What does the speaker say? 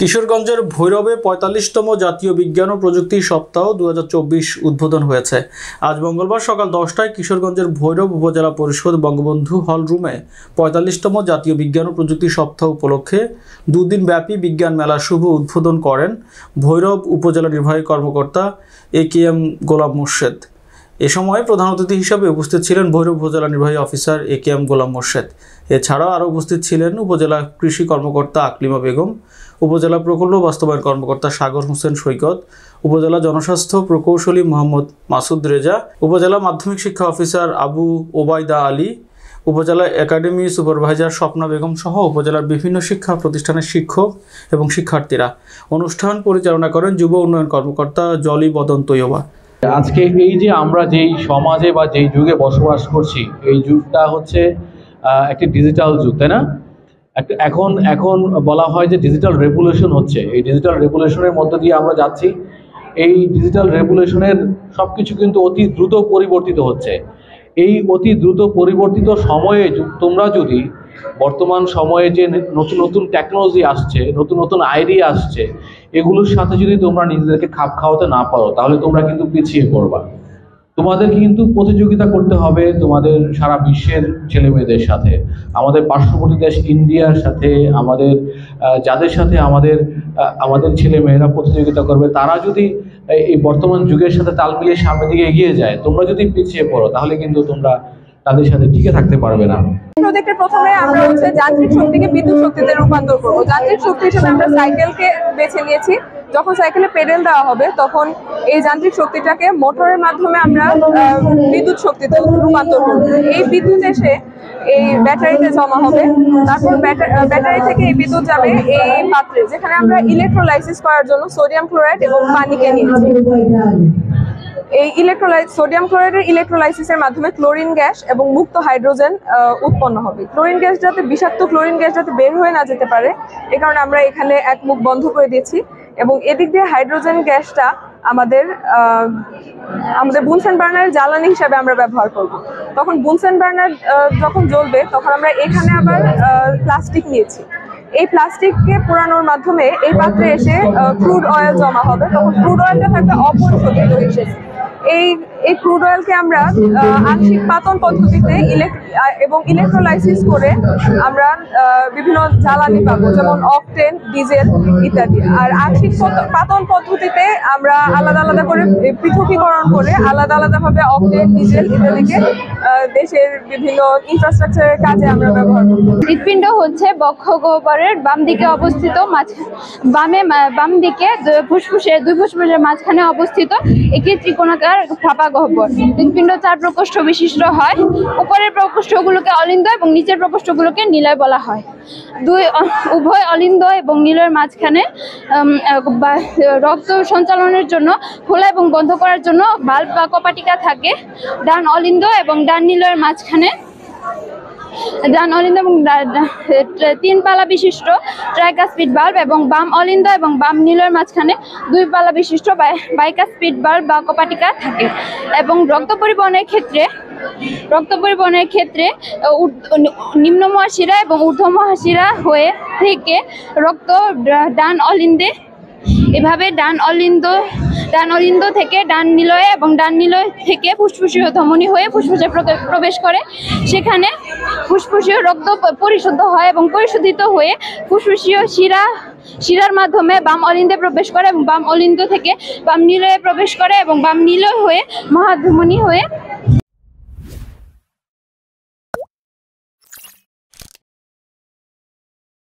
কিশোরগঞ্জের ভৈরবে ৪৫তম জাতীয় বিজ্ঞান ও প্রযুক্তি সপ্তাহ ২০২৪ উদ্বোধন হয়েছে। আজ মঙ্গলবার সকাল ১০টায় কিশোরগঞ্জের ভৈরব উপজেলা পরিষদ বঙ্গবন্ধু হল রুমে ৪৫তম জাতীয় বিজ্ঞান ও প্রযুক্তি সপ্তাহ উপলক্ষে দুদিন ব্যাপী বিজ্ঞান মেলার শুভ উদ্বোধন করেন ভৈরব উপজেলা নির্বাহী কর্মকর্তা AKM গোলাম মোর্শেদ। এ সময় প্রধান অতিথি হিসেবে উপস্থিত ছিলেন ভৈরব উপজেলা নির্বাহী অফিসার AKM গোলাম মোর্শেদ। এছাড়াও আরও উপস্থিত ছিলেন উপজেলা কৃষি কর্মকর্তা আকলিমা বেগম, উপজেলা প্রকল্প বাস্তবায়ন কর্মকর্তা সাগর হোসেন সৈকত, উপজেলা জনস্বাস্থ্য প্রকৌশলী মোহাম্মদ মাসুদ রেজা, উপজেলা মাধ্যমিক শিক্ষা অফিসার আবু ওবায়দা আলী, উপজেলা একাডেমি সুপারভাইজার স্বপ্না বেগম সহ উপজেলার বিভিন্ন শিক্ষা প্রতিষ্ঠানের শিক্ষক এবং শিক্ষার্থীরা। অনুষ্ঠান পরিচালনা করেন যুব উন্নয়ন কর্মকর্তা জলি বদন তৈয়বা। আজকে এই যে আমরা যেই সমাজে বা যেই যুগে বসবাস করছি, এই যুগটা হচ্ছে একটি ডিজিটাল যুগ, তাই না? এখন বলা হয় যে ডিজিটাল রেভলিউশন হচ্ছে। এই ডিজিটাল রেভলিউশনের মধ্য দিয়ে আমরা যাচ্ছি। এই ডিজিটাল রেভলিউশনের সবকিছু কিন্তু অতি দ্রুত পরিবর্তিত হচ্ছে। এই অতি দ্রুত পরিবর্তিত সময়ে তোমরা যদি বর্তমান সময়ে যে নতুন নতুন টেকনোলজি আসছে, নতুন নতুন আইডিয়া আসছে, এগুলোর সাথে যদি তোমরা নিজেদেরকে খাপ খাওয়াতে না পারো, তাহলে তোমরা কিন্তু পিছিয়ে পড়বা। তোমাদেরকে কিন্তু প্রতিযোগিতা করতে হবে তোমাদের সারা বিশ্বের ছেলে মেয়েদের সাথে, আমাদের পার্শ্ববর্তী দেশ ইন্ডিয়ার সাথে, যাদের সাথে আমাদের ছেলে মেয়েরা প্রতিযোগিতা করবে, তারা যদি এই বর্তমান যুগের সাথে তাল মিলিয়ে সামনের দিকে এগিয়ে যায়, তোমরা যদি পিছিয়ে পড়ো, তাহলে কিন্তু তোমরা তাদের সাথে টিকে থাকতে পারবে না। প্রজেক্টের প্রথমে আমরা যান্ত্রিক শক্তিকে বিদ্যুৎ শক্তিতে রূপান্তর করব। যান্ত্রিক শক্তি হিসেবে আমরা সাইকেলকে বেছে নিয়েছি। যখন সাইকেলে পেডেল দেওয়া হবে, তখন এই যান্ত্রিক শক্তিটাকে মোটরের মাধ্যমে আমরা বিদ্যুৎ শক্তিতে রূপান্তর করব। এই বিদ্যুৎ এসে এই ব্যাটারিতে জমা হবে। তারপর ব্যাটারি থেকে এই বিদ্যুৎ যাবে এই পাত্রে, যেখানে আমরা ইলেকট্রোলাইসিস করার জন্য সোডিয়াম ক্লোরাইড এবং পানিকে নিয়েছি। এই সোডিয়াম ক্লোরাইডের ইলেকট্রোলাইসিসের মাধ্যমে ক্লোরিন গ্যাস এবং মুক্ত হাইড্রোজেন উৎপন্ন হবে। ক্লোরিন গ্যাস যাতে বিষাক্ত ক্লোরিন গ্যাস যাতে বের হয়ে না যেতে পারে, এই কারণে আমরা এখানে এক মুখ বন্ধ করে দিয়েছি। এবং এদিক দিয়ে হাইড্রোজেন গ্যাসটা আমাদের বুনসেন বার্নারের জ্বালানি হিসাবে আমরা ব্যবহার করব। তখন বুনসেন বার্নার যখন জ্বলবে, তখন আমরা এখানে আবার প্লাস্টিক নিয়েছি। এই প্লাস্টিককে পোড়ানোর মাধ্যমে এই পাত্রে এসে ক্রুড অয়েল জমা হবে। তখন ক্রুড অয়েলটা থাকবে অপরিশোধিত হিসেবে। এই ক্রুড অয়েলকে আমরা আংশিক পাতন পদ্ধতিতে এবং ইলেকট্রোলাইসিস করে আমরা বিভিন্ন জ্বালানি পাবো, যেমন অকটেন, ডিজেল ইত্যাদি। আর আংশিক পাতন পদ্ধতিতে আমরা আলাদা আলাদা করে পৃথকীকরণ করে আলাদা আলাদাভাবে অকটেন, ডিজেল ইত্যাদিকে দেশের বিভিন্ন ইনফ্রাস্ট্রাকচারের কাজে আমরা ব্যবহার করব। হৃৎপিণ্ড হচ্ছে বক্ষ গহ্বরের বাম দিকে অবস্থিত, বাম দিকে দুই ফুসফুসের মাঝখানে অবস্থিত একটি ত্রিকোণাকার ফাঁপা গহ্বর। হৃৎপিণ্ড 4 প্রকোষ্ঠ বিশিষ্ট হয়। উপরের প্রকোষ্ঠগুলোকে অলিন্দ এবং নিচের প্রকোষ্ঠগুলোকে নিলয় বলা হয়। উভয় অলিন্দ এবং নিলয়ের মাঝখানে রক্ত সঞ্চালনের জন্য খোলা এবং বন্ধ করার জন্য বাল্ব বা কপাটিকা থাকে। ডান অলিন্দ এবং ডান নিলয়ের মাঝখানে ডান অলিন্দ এবং 3 পালা বিশিষ্ট ট্রাইকাসপিড বাল্ব এবং বাম অলিন্দ এবং বাম নিলয়ের মাঝখানে 2 পালা বিশিষ্ট বাইকাসপিড বাল্ব বা কপাটিকা থাকে। এবং রক্ত পরিবহনের ক্ষেত্রে নিম্ন মহাশিরা এবং ঊর্ধ্ব মহাশিরা হয়ে থেকে রক্ত ডান অলিন্দে, এভাবে ডান অলিন্দ থেকে ডান নিলয়ে এবং ডান নিলয় থেকে ফুসফুসীয় ধমনী হয়ে ফুসফুসে প্রবেশ করে। সেখানে ফুসফুসীয় রক্ত পরিশুদ্ধ হয় এবং পরিশোধিত হয়ে ফুসফুসীয় শিরার মাধ্যমে বাম অলিন্দে প্রবেশ করে এবং বাম অলিন্দ থেকে বাম নিলয়ে প্রবেশ করে এবং বাম নিলয় হয়ে মহাধমনী হয়ে